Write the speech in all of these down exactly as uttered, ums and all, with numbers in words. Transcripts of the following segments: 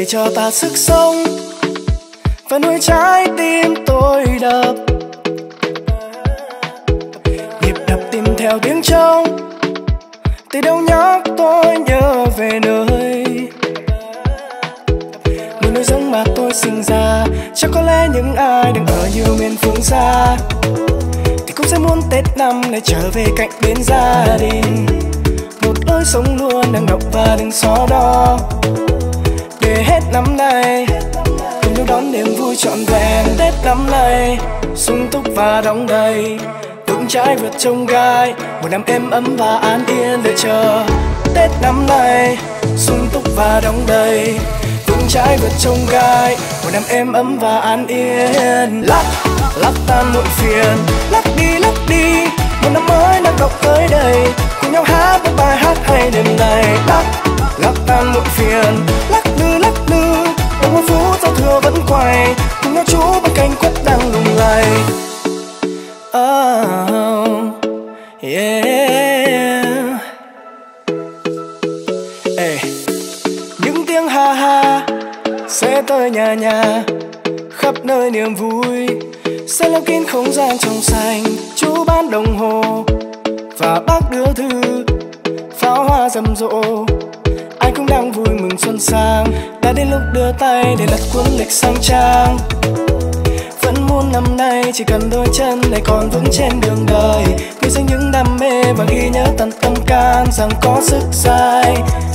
cho ta sức sống và nuôi trái tim tôi đập, nhịp đập tìm theo tiếng trống, từ đâu nhắc tôi nhớ về nơi nơi nơi giống mà tôi sinh ra. Chắc có lẽ những ai đang ở nhiều miền phương xa thì cũng sẽ muốn Tết năm này trở về cạnh bên gia đình, một lối sống luôn đang đọc và đừng xóa đo, để hết năm nay cùng nhau đón niềm vui trọn vẹn. Tết năm nay sung túc và đong đầy, vững chãi vượt chông gai, một năm êm ấm và an yên đợi chờ. Tết năm nay sung túc và đong đầy, vững chãi vượt chông gai, một năm êm ấm và an yên. Lắc lắc tan muộn phiền, lắc đi lắc đi, một năm mới đang đọc tới đây, cùng nhau hát một bài hát hay đêm nay. Lắc lắc tan muộn phiền, lắc lư lắc lư, đồng hồ phút giao thừa vẫn quay, cùng nhau chú bên cánh quất đang lung lay. Oh, yeah. Hey. Những tiếng ha ha sẽ tới nhà nhà, khắp nơi niềm vui sẽ lấp kín không gian trong xanh. Chú bán đồng hồ và bác đưa thư, pháo hoa rầm rộ, ai cũng đang vui mừng xuân sang. Đã đến lúc đưa tay để lật cuốn lịch sang trang, vẫn muốn năm nay chỉ cần đôi chân này còn vững trên đường đời, nuôi dưỡng những đam mê và ghi nhớ tận tâm can rằng có sức dài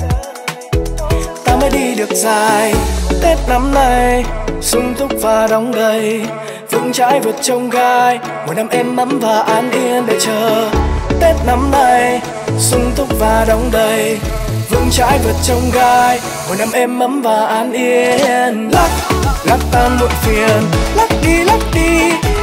ta mới đi được dài. Tết năm nay sung túc và đong đầy, vững chãi vượt chông gai, một năm êm ấm và an yên đợi chờ. Tết năm nay sung túc và đong đầy, vững chãi vượt chông gai, một năm êm ấm và an yên. Lắc lắc tan muộn phiền, lắc đi lắc đi,